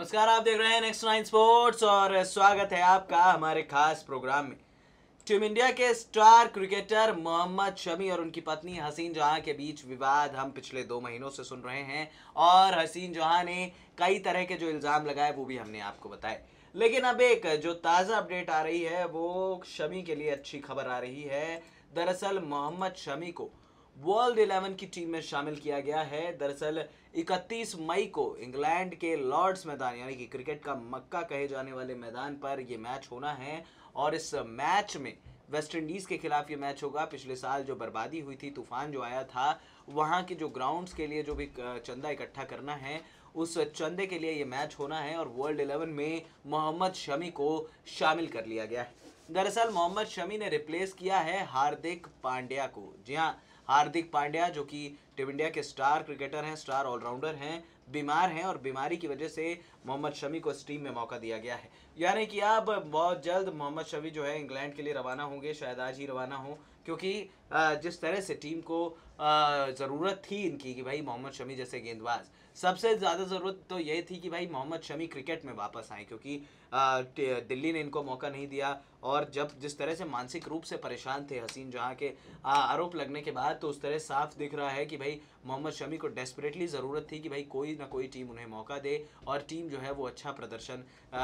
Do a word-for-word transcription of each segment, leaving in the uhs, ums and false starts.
नमस्कार, आप देख रहे हैं नेक्स्ट नाइन स्पोर्ट्स और स्वागत है आपका हमारे खास प्रोग्राम में। टीम इंडिया के स्टार क्रिकेटर मोहम्मद शमी और उनकी पत्नी हसीन जहां के बीच विवाद हम पिछले दो महीनों से सुन रहे हैं और हसीन जहां ने कई तरह के जो इल्ज़ाम लगाए वो भी हमने आपको बताए। लेकिन अब एक जो ताज़ा अपडेट आ रही है वो शमी के लिए अच्छी खबर आ रही है। दरअसल मोहम्मद शमी को वर्ल्ड इलेवन की टीम में शामिल किया गया है। दरअसल इकतीस मई को इंग्लैंड के लॉर्ड्स मैदान यानी कि क्रिकेट का मक्का कहे जाने वाले मैदान पर यह मैच होना है और इस मैच में वेस्ट इंडीज़ के खिलाफ ये मैच होगा। पिछले साल जो बर्बादी हुई थी, तूफान जो आया था, वहाँ की जो ग्राउंड्स के लिए जो भी चंदा इकट्ठा करना है उस चंदे के लिए ये मैच होना है और वर्ल्ड इलेवन में मोहम्मद शमी को शामिल कर लिया गया है। दरअसल मोहम्मद शमी ने रिप्लेस किया है हार्दिक पांड्या को। जी हाँ, हार्दिक पांड्या जो कि टीम इंडिया के स्टार क्रिकेटर हैं, स्टार ऑलराउंडर हैं, बीमार हैं और बीमारी की वजह से मोहम्मद शमी को इस टीम में मौका दिया गया है। यानी कि अब बहुत जल्द मोहम्मद शमी जो है इंग्लैंड के लिए रवाना होंगे, शायद आज ही रवाना हो, क्योंकि जिस तरह से टीम को ज़रूरत थी इनकी कि भाई मोहम्मद शमी जैसे गेंदबाज, सबसे ज़्यादा ज़रूरत तो ये थी कि भाई मोहम्मद शमी क्रिकेट में वापस आए, क्योंकि दिल्ली ने इनको मौका नहीं दिया और जब जिस तरह से मानसिक रूप से परेशान थे हसीन जहां के आरोप लगने के बाद, तो उस तरह साफ दिख रहा है कि भाई मोहम्मद शमी को डेस्परेटली ज़रूरत थी कि भाई कोई ना कोई टीम उन्हें मौका दे और टीम जो है वो अच्छा प्रदर्शन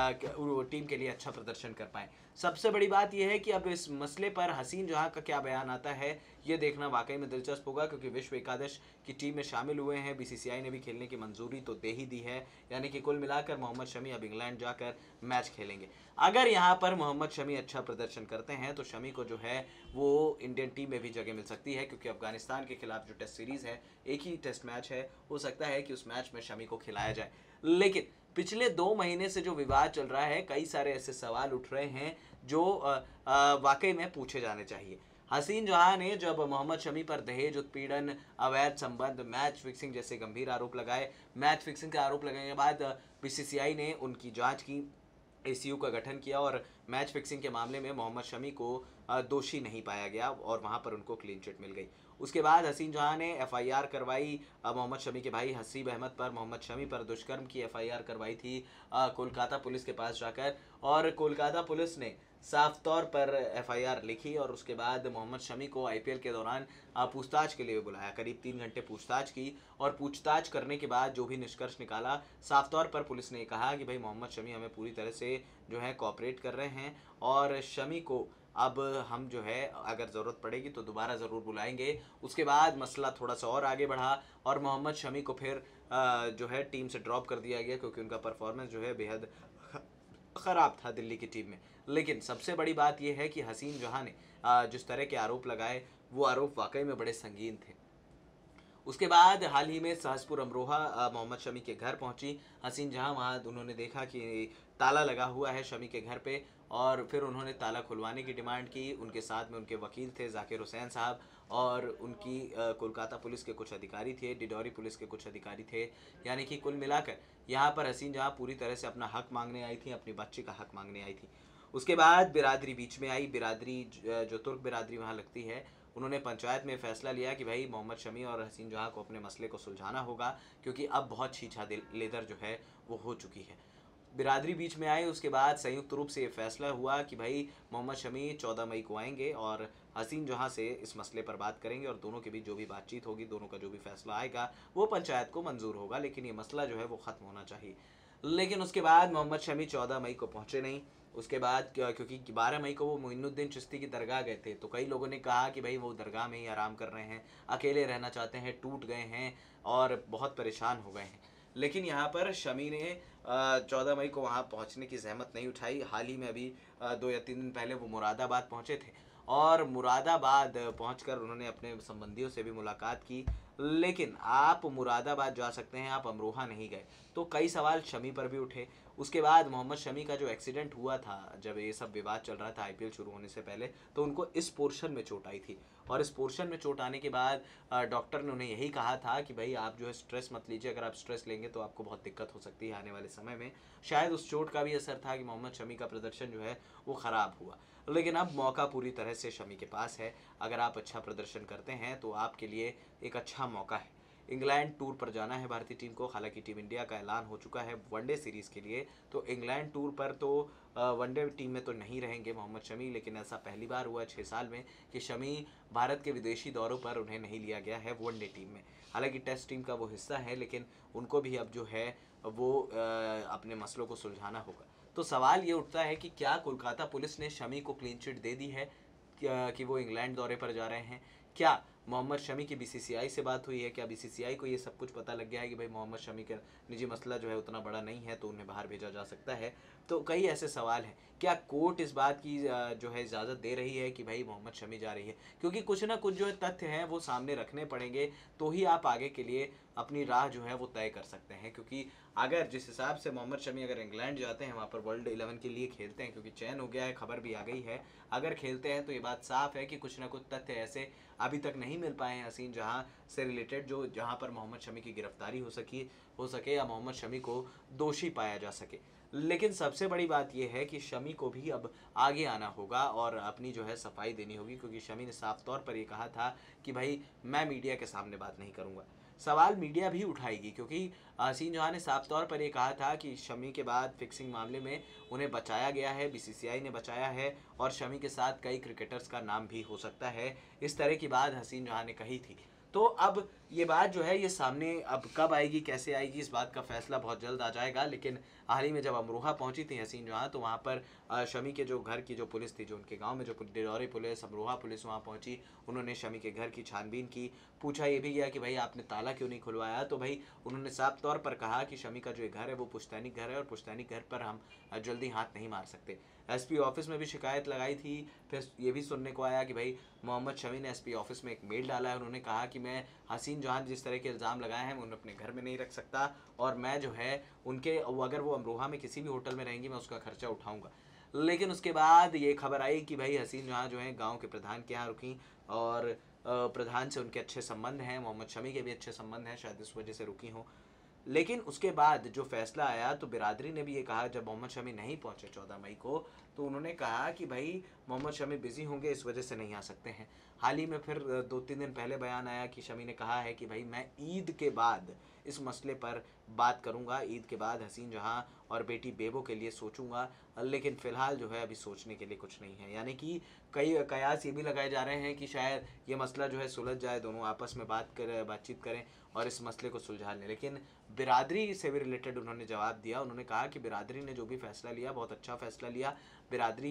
टीम के लिए अच्छा प्रदर्शन कर पाए। सबसे बड़ी बात यह है कि अब इस मसले पर हसीन जहां का क्या बयान आता है ये देखना वाकई में दिलचस्प होगा, क्योंकि विश्व एकादश की टीम में शामिल हुए हैं। बीसीसीआई ने भी खेलने की मंजूरी तो दे ही दी है, यानी कि कुल मिलाकर मोहम्मद शमी अब इंग्लैंड जाकर मैच खेलेंगे। अगर यहाँ पर मोहम्मद शमी अच्छा प्रदर्शन करते हैं तो शमी को जो है वो इंडियन टीम में भी जगह मिल सकती है, क्योंकि अफगानिस्तान के खिलाफ जो टेस्ट सीरीज़ है, एक ही टेस्ट मैच है, हो सकता है कि उस मैच में शमी को खिलाया जाए। लेकिन पिछले दो महीने से जो विवाद चल रहा है, कई सारे ऐसे सवाल उठ रहे हैं जो वाकई में पूछे जाने चाहिए। हसीन जहां ने जब मोहम्मद शमी पर दहेज उत्पीड़न, अवैध संबंध, मैच फिक्सिंग जैसे गंभीर आरोप लगाए, मैच फिक्सिंग के आरोप लगाने के बाद बीसीसीआई ने उनकी जांच की, एसीयू का गठन किया और मैच फिक्सिंग के मामले में मोहम्मद शमी को दोषी नहीं पाया गया और वहां पर उनको क्लीन चिट मिल गई। उसके बाद हसीन जहां ने एफआईआर करवाई मोहम्मद शमी के भाई हसीब अहमद पर। मोहम्मद शमी पर दुष्कर्म की एफआईआर करवाई थी कोलकाता पुलिस के पास जाकर, और कोलकाता पुलिस ने साफ तौर पर एफआईआर लिखी और उसके बाद मोहम्मद शमी को आईपीएल के दौरान पूछताछ के लिए बुलाया। करीब तीन घंटे पूछताछ की और पूछताछ करने के बाद जो भी निष्कर्ष निकाला, साफ तौर पर पुलिस ने कहा कि भाई मोहम्मद शमी हमें पूरी तरह से जो है कोऑपरेट कर रहे हैं और शमी को अब हम जो है अगर ज़रूरत पड़ेगी तो दोबारा ज़रूर बुलाएंगे। उसके बाद मसला थोड़ा सा और आगे बढ़ा और मोहम्मद शमी को फिर जो है टीम से ड्रॉप कर दिया गया, क्योंकि उनका परफॉर्मेंस जो है बेहद ख़राब था दिल्ली की टीम में। लेकिन सबसे बड़ी बात यह है कि हसीन जहां ने जिस तरह के आरोप लगाए वो आरोप वाकई में बड़े संगीन थे। उसके बाद हाल ही में सहसपुर अमरोहा मोहम्मद शमी के घर पहुंची हसीन जहां। वहाँ उन्होंने देखा कि ताला लगा हुआ है शमी के घर पे और फिर उन्होंने ताला खुलवाने की डिमांड की। उनके साथ में उनके वकील थे जाकिर हुसैन साहब और उनकी कोलकाता पुलिस के कुछ अधिकारी थे, डिडौरी पुलिस के कुछ अधिकारी थे। यानी कि कुल मिलाकर यहाँ पर हसीन जहां पूरी तरह से अपना हक मांगने आई थी, अपनी बच्ची का हक मांगने आई थी। उसके बाद बिरादरी बीच में आई। बिरादरी जो तुर्क बिरादरी वहाँ लगती है, उन्होंने पंचायत में फैसला लिया कि भाई मोहम्मद शमी और हसीन जहां को अपने मसले को सुलझाना होगा, क्योंकि अब बहुत छीछा लेदर जो है वो हो चुकी है। बिरादरी बीच में आए। उसके बाद संयुक्त रूप से ये फैसला हुआ कि भाई मोहम्मद शमी चौदह मई को आएंगे और हसीन जहां से इस मसले पर बात करेंगे और दोनों के बीच जो भी बातचीत होगी, दोनों का जो भी फैसला आएगा वो पंचायत को मंजूर होगा, लेकिन ये मसला जो है वो ख़त्म होना चाहिए। लेकिन उसके बाद मोहम्मद शमी चौदह मई को पहुँचे नहीं। उसके बाद क्योंकि बारह मई को वो मोइनुद्दीन चिश्ती की दरगाह गए थे, तो कई लोगों ने कहा कि भाई वो दरगाह में ही आराम कर रहे हैं, अकेले रहना चाहते हैं, टूट गए हैं और बहुत परेशान हो गए हैं। लेकिन यहाँ पर शमी ने चौदह मई को वहाँ पहुँचने की जहमत नहीं उठाई। हाल ही में अभी दो या तीन दिन पहले वो मुरादाबाद पहुँचे थे और मुरादाबाद पहुंचकर उन्होंने अपने संबंधियों से भी मुलाकात की। लेकिन आप मुरादाबाद जा सकते हैं, आप अमरोहा नहीं गए, तो कई सवाल शमी पर भी उठे। उसके बाद मोहम्मद शमी का जो एक्सीडेंट हुआ था, जब ये सब विवाद चल रहा था आईपीएल शुरू होने से पहले, तो उनको इस पोर्शन में चोट आई थी और इस पोर्शन में चोट आने के बाद डॉक्टर ने उन्हें यही कहा था कि भाई आप जो है स्ट्रेस मत लीजिए, अगर आप स्ट्रेस लेंगे तो आपको बहुत दिक्कत हो सकती है आने वाले समय में। शायद उस चोट का भी असर था कि मोहम्मद शमी का प्रदर्शन जो है वो ख़राब हुआ। लेकिन अब मौका पूरी तरह से शमी के पास है। अगर आप अच्छा प्रदर्शन करते हैं तो आपके लिए एक अच्छा मौका है। इंग्लैंड टूर पर जाना है भारतीय टीम को। हालांकि टीम इंडिया का ऐलान हो चुका है वनडे सीरीज़ के लिए, तो इंग्लैंड टूर पर तो वनडे टीम में तो नहीं रहेंगे मोहम्मद शमी, लेकिन ऐसा पहली बार हुआ छः साल में कि शमी भारत के विदेशी दौरों पर उन्हें नहीं लिया गया है वनडे टीम में। हालांकि टेस्ट टीम का वो हिस्सा है, लेकिन उनको भी अब जो है वो अपने मसलों को सुलझाना होगा। तो सवाल ये उठता है कि क्या कोलकाता पुलिस ने शमी को क्लीन चिट दे दी है कि वो इंग्लैंड दौरे पर जा रहे हैं? क्या मोहम्मद शमी की बीसीसीआई से बात हुई है? क्या बीसीसीआई को ये सब कुछ पता लग गया है कि भाई मोहम्मद शमी का निजी मसला जो है उतना बड़ा नहीं है तो उन्हें बाहर भेजा जा सकता है? तो कई ऐसे सवाल हैं। क्या कोर्ट इस बात की जो है इजाज़त दे रही है कि भाई मोहम्मद शमी जा रही है? क्योंकि कुछ ना कुछ जो है तथ्य हैं वो सामने रखने पड़ेंगे, तो ही आप आगे के लिए अपनी राह जो है वो तय कर सकते हैं। क्योंकि अगर जिस हिसाब से मोहम्मद शमी अगर इंग्लैंड जाते हैं, वहाँ पर वर्ल्ड इलेवन के लिए खेलते हैं, क्योंकि चयन हो गया है, खबर भी आ गई है, अगर खेलते हैं तो ये बात साफ है कि कुछ ना कुछ तथ्य ऐसे अभी तक नहीं मिल पाए हैं हसीन जहां से रिलेटेड जो जहां पर मोहम्मद शमी की गिरफ्तारी हो सकी हो सके या मोहम्मद शमी को दोषी पाया जा सके। लेकिन सबसे बड़ी बात यह है कि शमी को भी अब आगे आना होगा और अपनी जो है सफाई देनी होगी, क्योंकि शमी ने साफ तौर पर यह कहा था कि भाई मैं मीडिया के सामने बात नहीं करूंगा। सवाल मीडिया भी उठाएगी, क्योंकि हसीन जहां ने साफ तौर पर यह कहा था कि शमी के बाद फिक्सिंग मामले में उन्हें बचाया गया है, बीसीसीआई ने बचाया है और शमी के साथ कई क्रिकेटर्स का नाम भी हो सकता है। इस तरह की बात हसीन जहां ने कही थी। तो अब ये बात जो है ये सामने अब कब आएगी, कैसे आएगी, इस बात का फैसला बहुत जल्द आ जाएगा। लेकिन हाल ही में जब अमरोहा पहुंची थी हसीन जहां, तो वहां पर शमी के जो घर की जो पुलिस थी, जो उनके गांव में जो डिडौरी पुलिस, अमरोहा पुलिस वहां पहुंची, उन्होंने शमी के घर की छानबीन की। पूछा ये भी गया कि भाई आपने ताला क्यों नहीं खुलवाया? तो भाई उन्होंने साफ तौर पर कहा कि शमी का जो घर है वो पुश्तैनी घर है और पुश्तैनी घर पर हम जल्दी हाथ नहीं मार सकते। एसपी ऑफिस में भी शिकायत लगाई थी। फिर ये भी सुनने को आया कि भाई मोहम्मद शमी ने एसपी ऑफिस में एक मेल डाला है। उन्होंने कहा कि मैं हसीन जहां जिस तरह के इल्ज़ाम लगाए हैं मैं उन्हें अपने घर में नहीं रख सकता और मैं जो है उनके अगर वो अमरोहा में किसी भी होटल में रहेंगी मैं उसका खर्चा उठाऊंगा। लेकिन उसके बाद ये खबर आई कि भाई हसीन जहां जो है गाँव के प्रधान के यहाँ रुकी और प्रधान से उनके अच्छे संबंध हैं, मोहम्मद शमी के भी अच्छे संबंध हैं, शायद इस वजह से रुकी हों। लेकिन उसके बाद जो फैसला आया तो बिरादरी ने भी ये कहा, जब मोहम्मद शमी नहीं पहुंचे चौदह मई को, तो उन्होंने कहा कि भाई मोहम्मद शमी बिजी होंगे इस वजह से नहीं आ सकते हैं। हाल ही में फिर दो तीन दिन पहले बयान आया कि शमी ने कहा है कि भाई मैं ईद के बाद इस मसले पर बात करूंगा, ईद के बाद हसीन जहां और बेटी बेबो के लिए सोचूंगा, लेकिन फ़िलहाल जो है अभी सोचने के लिए कुछ नहीं है। यानी कि कई कयास ये भी लगाए जा रहे हैं कि शायद ये मसला जो है सुलझ जाए, दोनों आपस में बात करें बातचीत करें और इस मसले को सुलझा लें। लेकिन बिरादरी से भी रिलेटेड उन्होंने जवाब दिया। उन्होंने कहा कि बिरादरी ने जो भी फैसला लिया बहुत अच्छा फैसला लिया, बिरादरी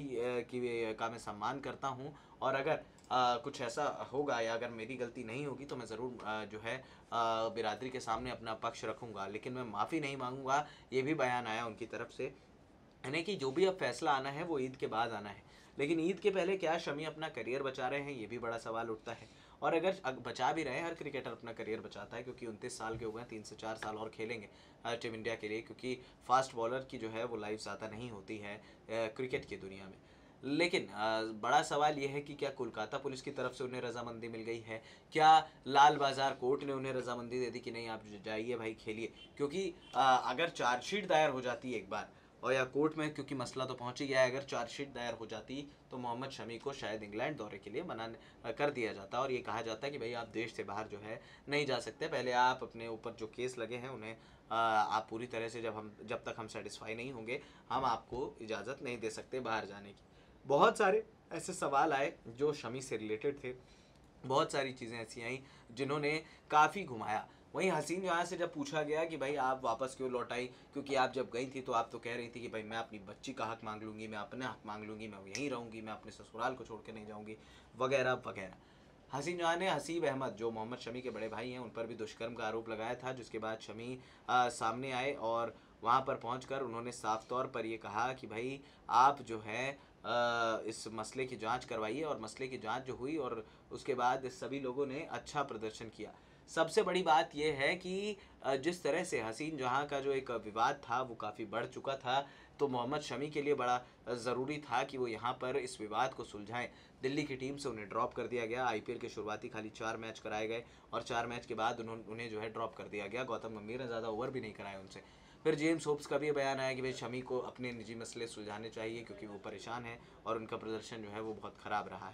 की का मैं सम्मान करता हूँ और अगर आ, कुछ ऐसा होगा या अगर मेरी गलती नहीं होगी तो मैं ज़रूर जो है आ, बिरादरी के सामने अपना पक्ष रखूँगा, लेकिन मैं माफ़ी नहीं मांगूंगा। ये भी बयान आया उनकी तरफ से, यानी कि जो भी अब फैसला आना है वो ईद के बाद आना है। लेकिन ईद के पहले क्या शमी अपना करियर बचा रहे हैं, ये भी बड़ा सवाल उठता है। और अगर बचा भी रहे, हर क्रिकेटर अपना करियर बचाता है, क्योंकि उनतीस साल के हो गए, तीन से चार साल और खेलेंगे टीम इंडिया के लिए, क्योंकि फास्ट बॉलर की जो है वो लाइफ ज़्यादा नहीं होती है क्रिकेट की दुनिया में। लेकिन बड़ा सवाल यह है कि क्या कोलकाता पुलिस की तरफ से उन्हें रजामंदी मिल गई है? क्या लाल बाजार कोर्ट ने उन्हें रजामंदी दे दी कि नहीं आप जाइए भाई खेलिए? क्योंकि अगर चार्जशीट दायर हो जाती है एक बार और या कोर्ट में, क्योंकि मसला तो पहुंच ही गया है, अगर चार्जशीट दायर हो जाती तो मोहम्मद शमी को शायद इंग्लैंड दौरे के लिए मना कर दिया जाता और ये कहा जाता कि भाई आप देश से बाहर जो है नहीं जा सकते, पहले आप अपने ऊपर जो केस लगे हैं उन्हें आप पूरी तरह से जब हम जब तक हम सेटिस्फाई नहीं होंगे हम आपको इजाज़त नहीं दे सकते बाहर जाने की। बहुत सारे ऐसे सवाल आए जो शमी से रिलेटेड थे, बहुत सारी चीज़ें ऐसी आई जिन्होंने काफ़ी घुमाया। वहीं हसीन जहां से जब पूछा गया कि भाई आप वापस क्यों लौट आई, क्योंकि आप जब गई थी तो आप तो कह रही थी कि भाई मैं अपनी बच्ची का हक मांग लूँगी, मैं अपने हक मांग लूँगी, मैं यहीं रहूँगी, मैं अपने ससुराल को छोड़ के नहीं जाऊँगी, वगैरह वगैरह। हसीन जहां ने हसीब अहमद जो मोहम्मद शमी के बड़े भाई हैं उन पर भी दुष्कर्म का आरोप लगाया था, जिसके बाद शमी आ, सामने आए और वहां पर पहुंचकर उन्होंने साफ तौर पर ये कहा कि भाई आप जो है आ, इस मसले की जांच करवाइए और मसले की जांच जो हुई और उसके बाद सभी लोगों ने अच्छा प्रदर्शन किया। सबसे बड़ी बात यह है कि जिस तरह से हसीन जहां का जो एक विवाद था वो काफ़ी बढ़ चुका था, तो मोहम्मद शमी के लिए बड़ा ज़रूरी था कि वो यहाँ पर इस विवाद को सुलझाएं। दिल्ली की टीम से उन्हें ड्रॉप कर दिया गया, आईपीएल के शुरुआती खाली चार मैच कराए गए और चार मैच के बाद उन्होंने उन्हें जो है ड्रॉप कर दिया गया। गौतम गंभीर ने ज़्यादा ओवर भी नहीं कराए उनसे। फिर जेम्स होप्स का भी बयान आया कि भाई शमी को अपने निजी मसले सुलझाने चाहिए क्योंकि वो परेशान है और उनका प्रदर्शन जो है वो बहुत ख़राब रहा है।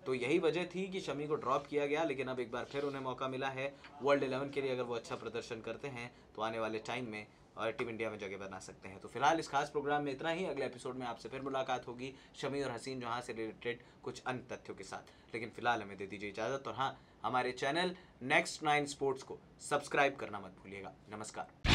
तो यही वजह थी कि शमी को ड्रॉप किया गया, लेकिन अब एक बार फिर उन्हें मौका मिला है वर्ल्ड इलेवन के लिए। अगर वो अच्छा प्रदर्शन करते हैं तो आने वाले टाइम में और टीम इंडिया में जगह बना सकते हैं। तो फिलहाल इस खास प्रोग्राम में इतना ही। अगले एपिसोड में आपसे फिर मुलाकात होगी शमी और हसीन जहां से रिलेटेड कुछ अन्य तथ्यों के साथ। लेकिन फिलहाल हमें दे दीजिए इजाजत, और हाँ, हमारे चैनल नेक्स्ट नाइन स्पोर्ट्स को सब्सक्राइब करना मत भूलिएगा। नमस्कार।